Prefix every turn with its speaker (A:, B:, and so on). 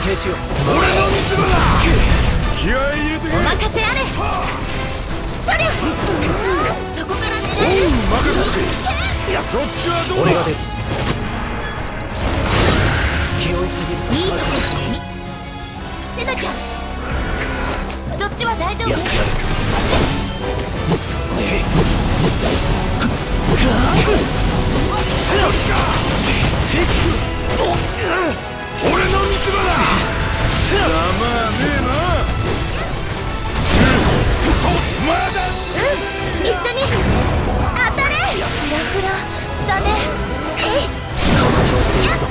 A: 制しよう。
B: 俺の見つめだ。気合い入れてけ。
C: お任せあれ。トリュフ。そこから狙える。
B: 任せてけ。いや、こっちはどうだ。
A: 俺が出る。気負いすぎる。
C: いいとこ見せなきゃ。そっちは大丈夫。
A: やってやる。
B: 俺の見つめだ。ざまあねえな。まだ。
C: 一緒に当たれ。フラフラだね。えい。
A: 調子いいぞ。